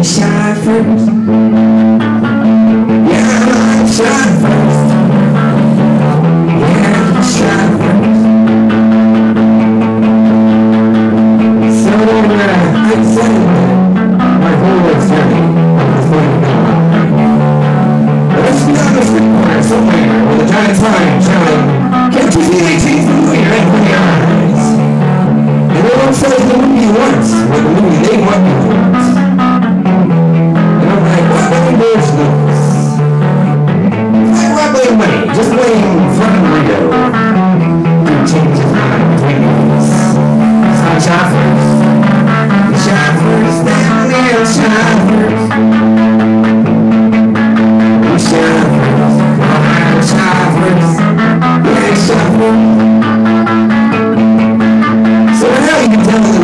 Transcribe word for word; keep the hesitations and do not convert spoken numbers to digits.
shot first. Yeah, I shot first. Yeah, you shot first. So, uh, I said my whole journey was going to go on. But let's be on the street corner somewhere with a giant sign shouting, "Can't you see eighteen through your eyes?" And they won't show the movie once, or the movie they want you to watch. And I'm like, what money does this? I'm not playing money, just playing fucking Rio. Dude changes his mind between these. So I shot first. I shot first, then I shot first. I shot first. I shot first. Yeah, I shot first. So now you can tell